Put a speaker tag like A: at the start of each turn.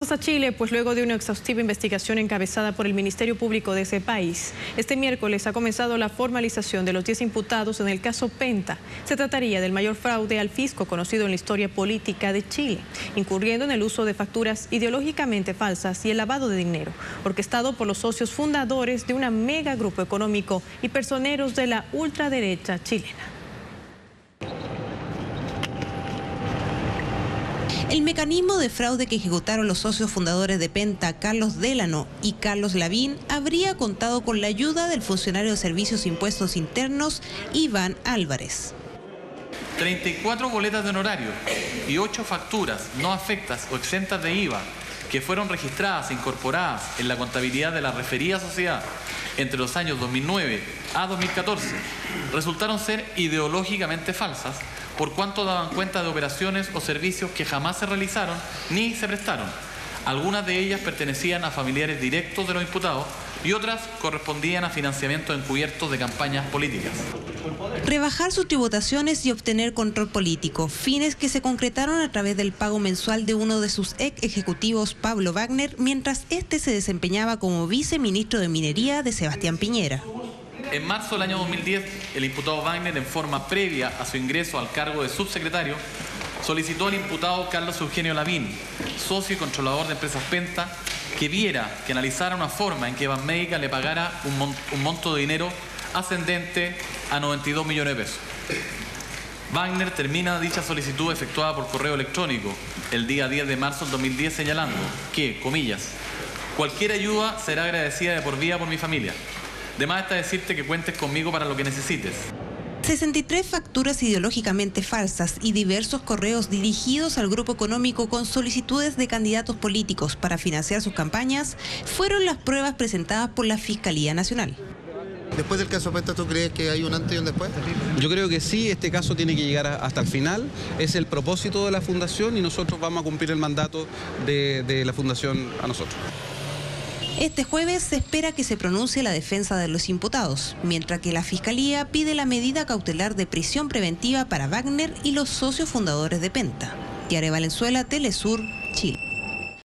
A: A Chile, pues luego de una exhaustiva investigación encabezada por el Ministerio Público de ese país, este miércoles ha comenzado la formalización de los 10 imputados en el caso Penta. Se trataría del mayor fraude al fisco conocido en la historia política de Chile, incurriendo en el uso de facturas ideológicamente falsas y el lavado de dinero, orquestado por los socios fundadores de un mega grupo económico y personeros de la ultraderecha chilena.
B: El mecanismo de fraude que ejecutaron los socios fundadores de Penta, Carlos Delano y Carlos Lavín, habría contado con la ayuda del funcionario de Servicios e Impuestos Internos, Iván Álvarez.
C: 34 boletas de honorario y 8 facturas no afectas o exentas de IVA que fueron registradas e incorporadas en la contabilidad de la referida sociedad entre los años 2009 a 2014 resultaron ser ideológicamente falsas por cuanto daban cuenta de operaciones o servicios que jamás se realizaron ni se prestaron. Algunas de ellas pertenecían a familiares directos de los imputados y otras correspondían a financiamiento encubierto de campañas políticas.
B: Rebajar sus tributaciones y obtener control político, fines que se concretaron a través del pago mensual de uno de sus ex ejecutivos, Pablo Wagner, mientras este se desempeñaba como viceministro de Minería de Sebastián Piñera.
C: En marzo del año 2010, el imputado Wagner, en forma previa a su ingreso al cargo de subsecretario, solicitó al imputado Carlos Eugenio Lavín, socio y controlador de Empresas Penta, que analizara una forma en que Banmédica le pagara un monto de dinero ascendente a 92 millones de pesos. Wagner termina dicha solicitud efectuada por correo electrónico el día 10 de marzo del 2010 señalando que, comillas, cualquier ayuda será agradecida de por vida por mi familia. De más está decirte que cuentes conmigo para lo que necesites.
B: 63 facturas ideológicamente falsas y diversos correos dirigidos al grupo económico con solicitudes de candidatos políticos para financiar sus campañas fueron las pruebas presentadas por la Fiscalía Nacional.
D: Después del caso Penta, ¿tú crees que hay un antes y un después?
E: Yo creo que sí, este caso tiene que llegar hasta el final. Es el propósito de la Fundación y nosotros vamos a cumplir el mandato de la Fundación a nosotros.
B: Este jueves se espera que se pronuncie la defensa de los imputados, mientras que la Fiscalía pide la medida cautelar de prisión preventiva para Wagner y los socios fundadores de Penta. Tiare Valenzuela, Telesur, Chile.